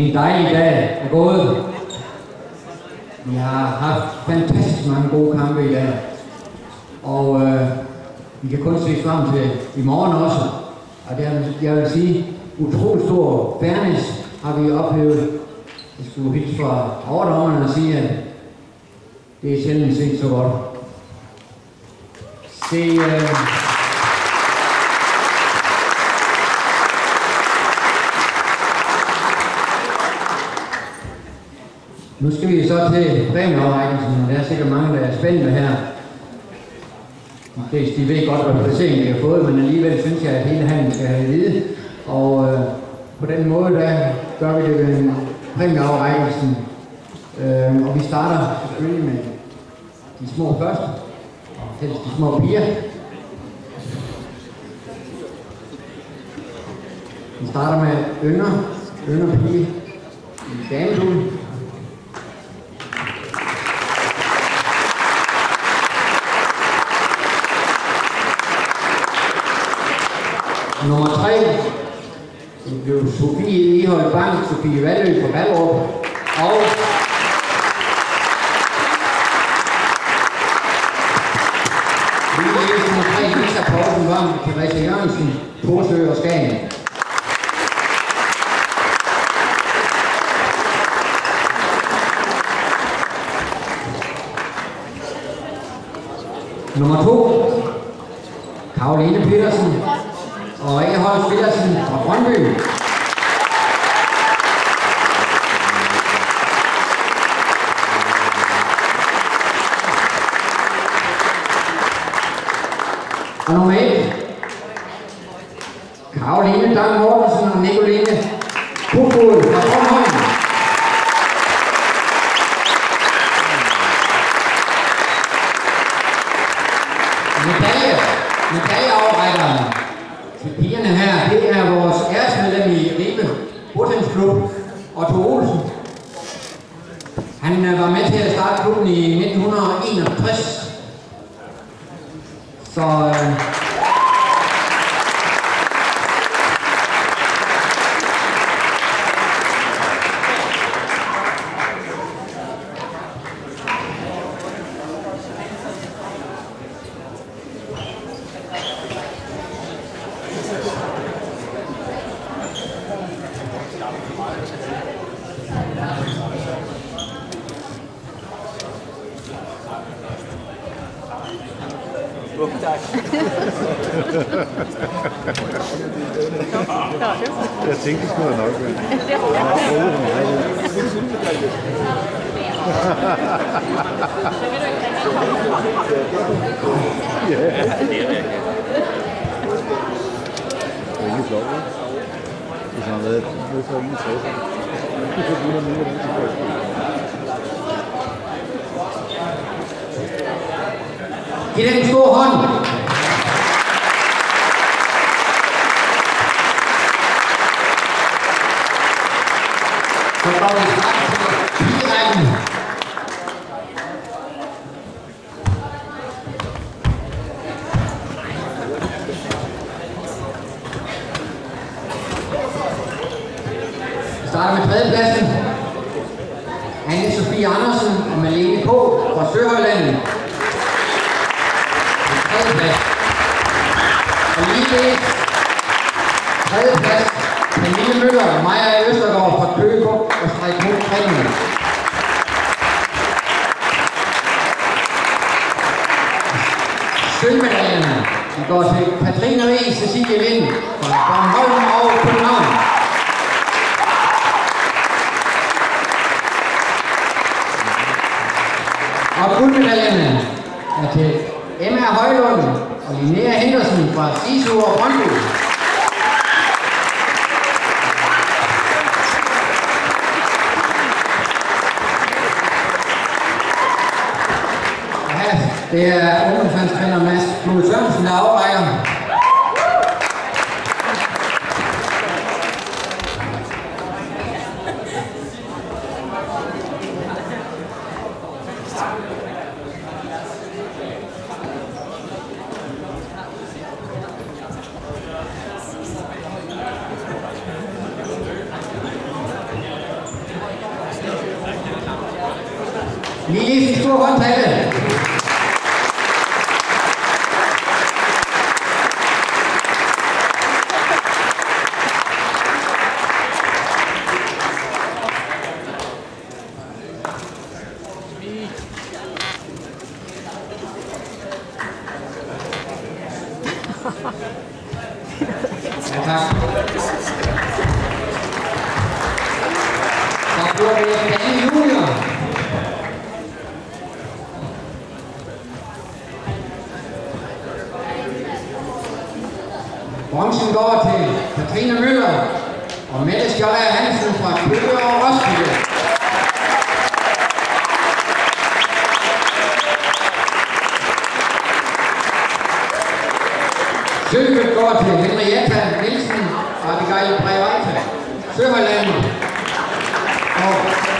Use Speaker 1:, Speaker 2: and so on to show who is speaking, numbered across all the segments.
Speaker 1: En dejlig dag er gået. Vi har haft fantastisk mange gode kampe i dag. Og vi kan kun se frem til i morgen også. Og der, jeg vil sige, utrolig stor fairness har vi oplevet. Jeg skulle hilse fra overdommerne og sige, at det er sjældent set så godt. Nu skal vi så til præmieoverrækkelsen, og der er sikkert mange, der er spændende her. De ved godt, hvad placeringen vi har fået, men alligevel synes jeg, at hele handlen skal have at vide. Og på den måde, der gør vi det ved præmieoverrækkelsen. Og vi starter selvfølgelig med de små først, og helst de små piger. Vi starter med ynder pige i damedul. Nummer 3, det blev Sofie Ehold Bang, Sofie Vallø fra Ballerup, og nummer 3, Lisa Poulsen Vam, Therese Jørgensen, Thorsø og Skagen. Nummer 2, Karoline Petersen og Ehold Petersen fra Brøndby. Og nummer 1, Karoline Dang Mortensen og Nicoline Kufod fra Bornholm. Medaljeoverrækkeren til pigerne her, det er vores æresmedlem i Ribe Bordtennisklub, Otto Olsen. Han var med til at starte klubben i 1961. Så
Speaker 2: jeg tænkte, det skulle nok være. Ja. Det er ikke flot, ikke? Hvis han har været med for en 60.
Speaker 1: Giv dem en stor hånd. Så går vi straks til pigerækken. Vi starter med tredjepladsen. Anne-Sophie Andersen og Malene K. fra Søhøjlandet. Tredjeplads. Og ligeledes tredjeplads. Pernille Møller og Maja Østergaard fra Køge og Stræk mod Træningen. Sølvmedaljerne går til Katrine Ries, Cecilie Lind fra Bornholm og København. Og guldmedaljerne er til Emma Højlund og Linnea Henderson fra Sisu og Brøndby. Det er ungdomsfandstræner Mads Blod Sørensen, der afrækker. Lige en stor håndtale. Ja, tak. Så bruger vi Danny Junior. Bronzen går til Katrine Møller og Mette Skjolder Hansen fra Køge og Roskilde. Sølvet går til Henrietta Nielsen og Abigail Breivante, Søhøjlander. Og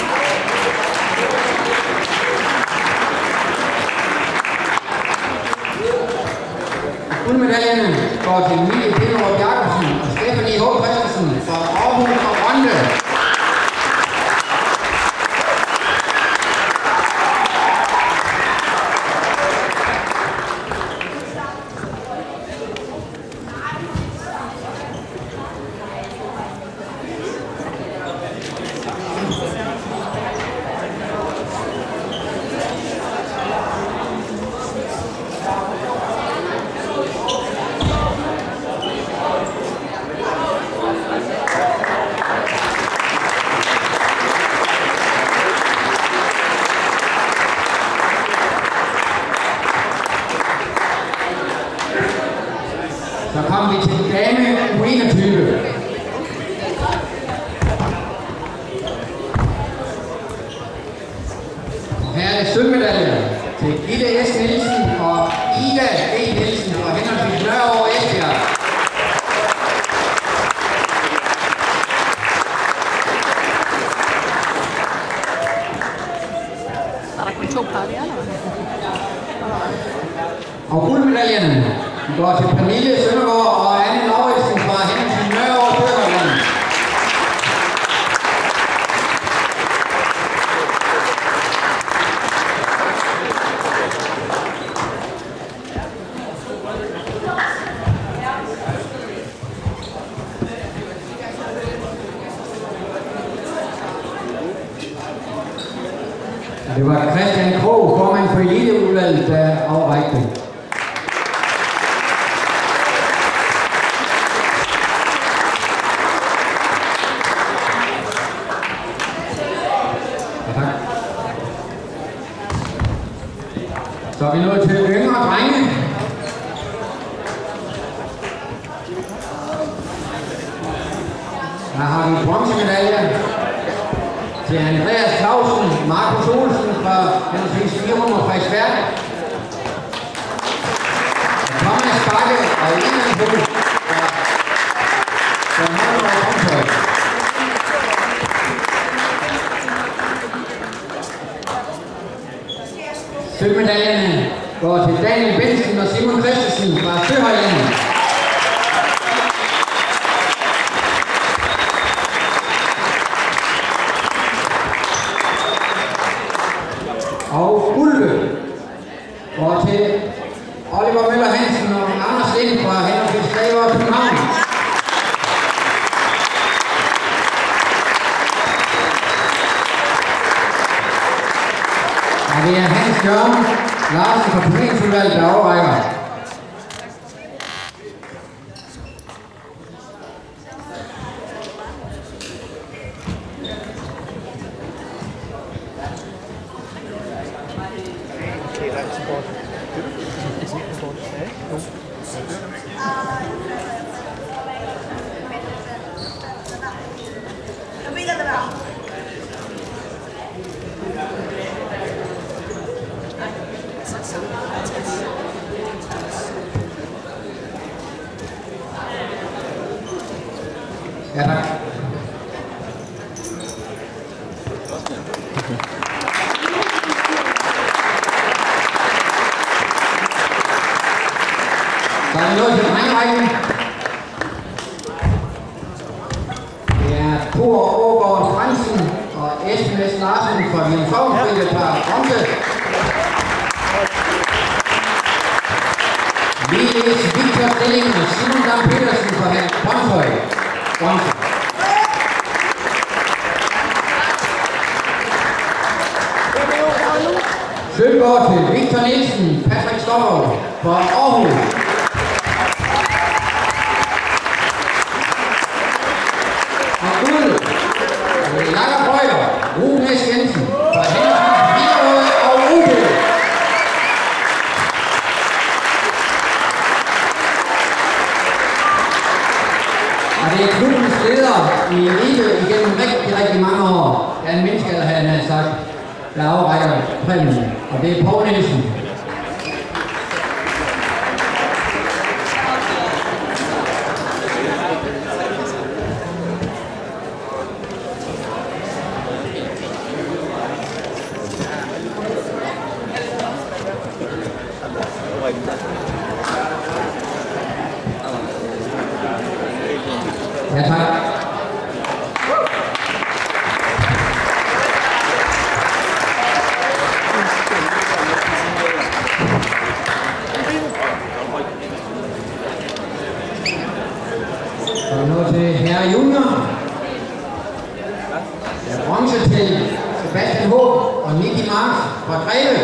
Speaker 1: guldmedaljerne går til Mille Pinderup Jakobsen og Stephanie H. Christensen fra Aarhus og Rønde. Så kommer vi til dame U21. Her er sølvmedaljer til Gitte S. Nielsen og Ida E. Nielsen fra henholdsvis Nørre og Esbjerg.
Speaker 3: Er der kun 2 par der, eller hvad?
Speaker 1: Og guldmedaljerne går til Pernille Søndergaard og Anne Lauritsen fra henholdsvis Nørre og Søndergaard. Det var Christian Krog, formand for eliteudvalget, der afrækte. Ja, tak. Så er vi nået til yngre drenge. Der har vi bronzemedaljer til Andreas Clausen, Markus Olsen fra henholdsvis 400 Frederiksværk, Thomas Bakke og Ian Bull fra Nørre og Omtøj. Sølvmedaljerne går til Daniel Bensen og Simon Christensen fra Søhøjlander. Og guldet går til Oliver Møller Hansen og Anders Lind fra henholdsvis Greve og København. Og det er Hans Jørgen Larsen fra Turneringsudvalget, der overrækker. Ja, tak. Så er vi nået til drengrækken. Det er Thor Aagaard Fransen og Esben S. Larsen fra Jens Sovnfri tager bronze. Ligeledes Victor Stilling og Simon Dam Petersen fra Brøndshøj. Bronze. Sølv går til Victor Nielsen, Patrick Stoffer fra Aarhus. Og guld, Jakob Brøger, Rune Næs Jensen fra Hillerød og Rube. Og det er klubbens leder i elite igennem rigtig mange år. Der er en menneske, der har sagt, der afrækker præmien, og det er Poul Nielsen. Ja, tak. Og nu til herre junior. Der er bronze til Sebastian Håb og Nicky Marks fra Greve.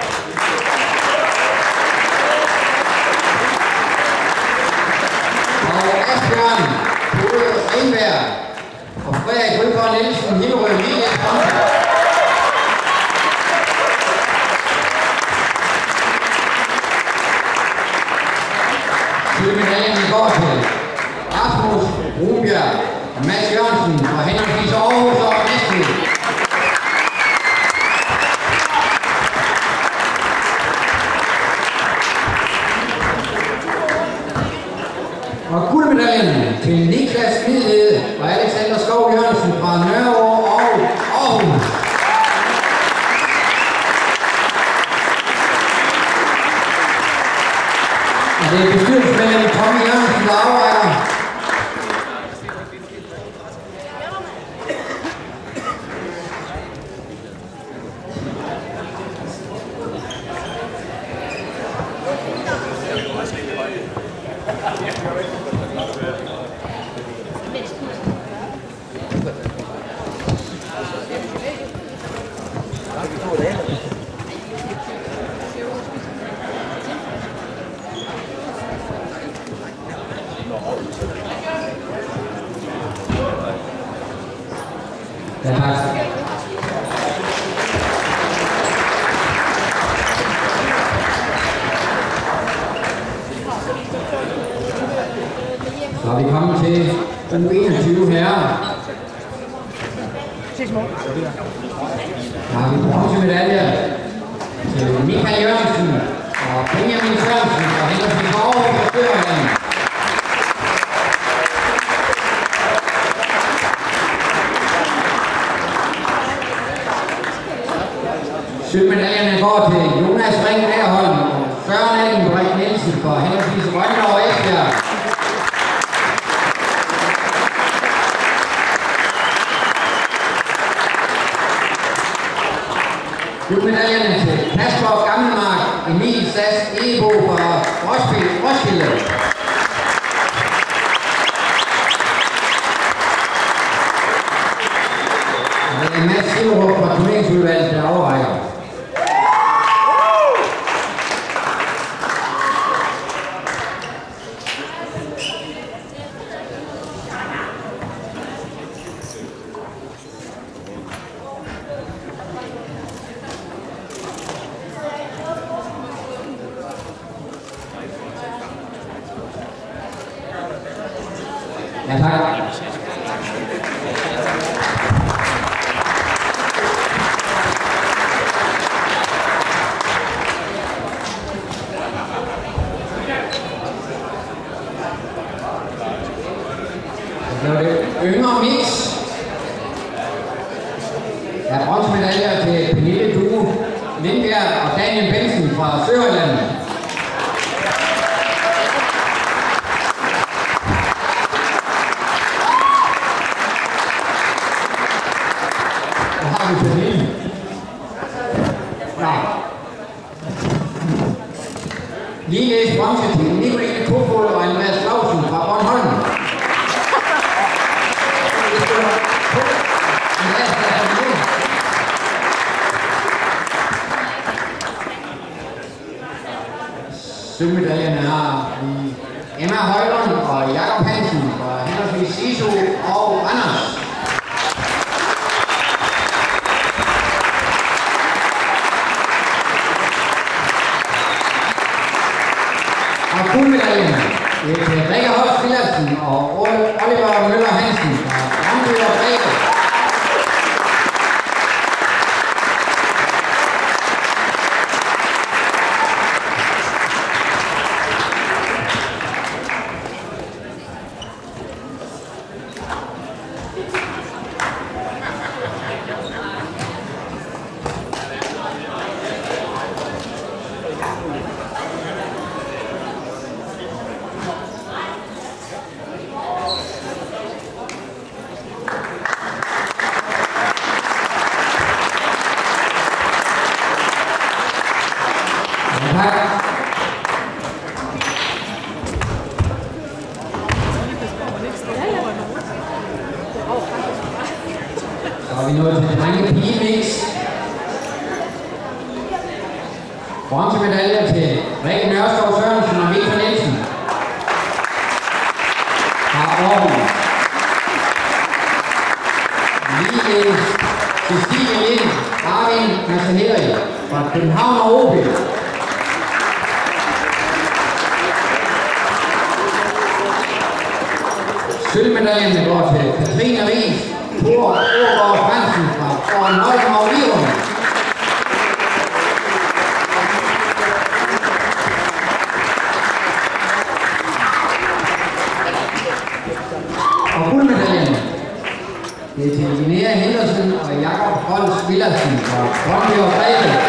Speaker 1: Og Asbjørn Tode Renberg og Frederik Rødgaard Nielsen Hillerød ligeledes bronze. Sølvmedaljen går til Rasmus Brunbjerg og Mads Jørgensen fra henholdsvis Aarhus og Næstved. Og guldmedaljen til Niklas Midlede og Alexander Skov Jørgensen fra Nørreå og Aarhus. Og det er bestyrelsesmedlem Tommy Jørgensen, der afrækker. Ja, tak. Så er vi kommet til U21 herrer. Der har vi bronzemedaljer til Michael Jørgensen og Benjamin Sørensen fra henholdsvis Aarhus og Sørenland. Sølvmedaljerne går til Jonas Ring Nærholm og Søren Allenbrek Nielsen fra henholdsvis Rønner og Esbjerg. Guldmedaljerne til Kasper Gammelmark, Emil Sass Ebo fra Roskilde. Og det er Mads Silderup fra turneringsudvalget, der overrækker. Ja, tak. Så er det yngre mix. Der er bronzemedaljer til Pernille Due Lindbjerg og Daniel Bensen fra Søhøjland. Så har vi Pernille. Nå. Ligeledes bronze til Nicoline Kofod og Andreas Clausen fra Bornholm. Sølvmedaljerne har vi Emma Højlund og Jakob Hansen fra henholdsvis Sisu og Randers. Og guldmedaljerne er til Rikke Holst Villadsen og Oliver Møller Hansen fra Brøndby og Brede. Så er vi nået til drenge-pige-mix. Bronzemedaljer til Rikke Nørskov Sørensen og Victor Nielsen fra Aarhus. Ligeledes Cecilie Lind, Arvind Masaheri fra København og OB. Sølvmedaljerne går til Katrine Ries, Thor Ågaard Fransen fra Bornholm og Virum. Og guldmedaljerne det er til Linnea Henderson og Jakob Holst Villadsen fra Brøndby og Brede.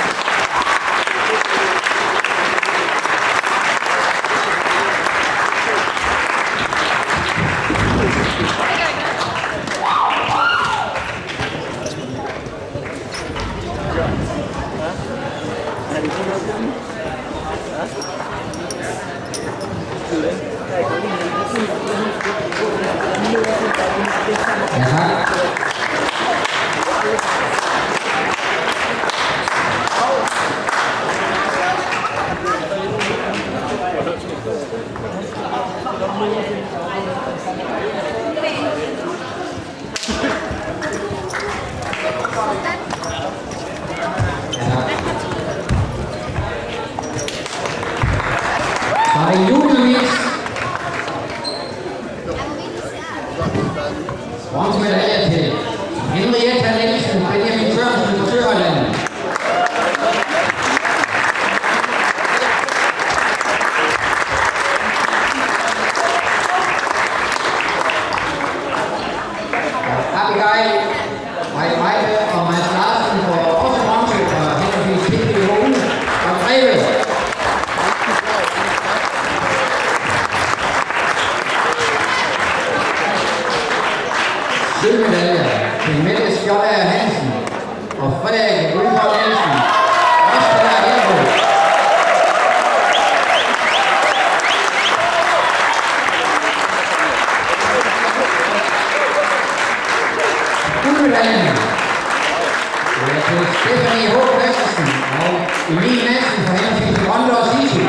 Speaker 1: Bronzemedaljer til Henrietta Nielsen, Benjamin Sørensen fra Søholland. Abigail, Maite og Mads Larsen får også bronze fra henholdsvis Pippi Hohen og Greve. Sølvmedaljer til Mette Skjoldager Hansen og Frederik Ulford Nielsen, også fra Hellerup. Guldmedaljerne er til Stephanie H. Christensen og Emil Madsen fra henholdsvis Brøndby og Sisu.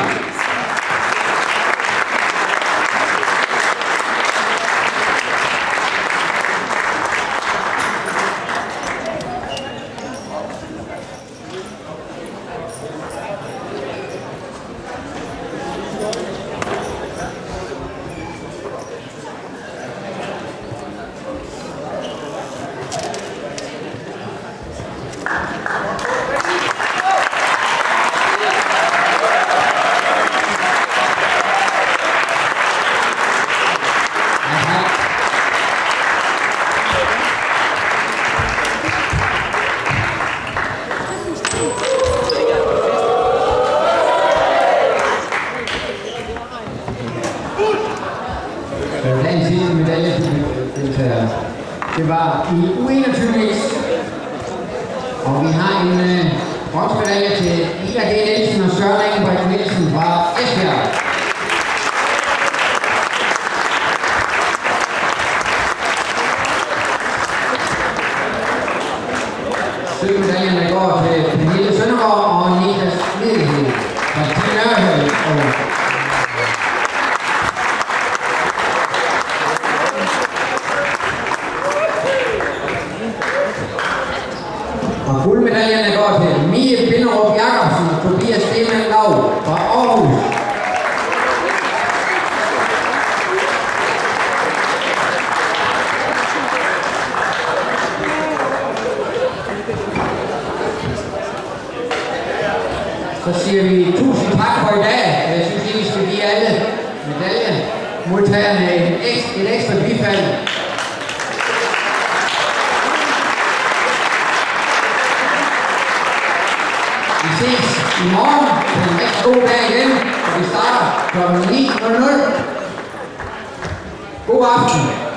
Speaker 1: Den sidste medalje deltager. Det var i U21, og vi har en bronzemedalje til Ida G. Nielsen og Søren Ingebrigt Nielsen fra Esbjerg. Sølvmedaljerne går til Pernille Søndergaard og Niklas Middelhed fra Team Nørhøj. Og guldmedaljerne går til Mie Binderup Jacobsen og Tobias Stemann Lav fra Aarhus. Så siger vi tusind tak for i dag. Jeg synes, at vi skal give alle medaljedmodtagerne et ekstra bifald. Vi ses i morgen. Det er en rigtig god dag igen, og vi starter kl. 9:00. God aften.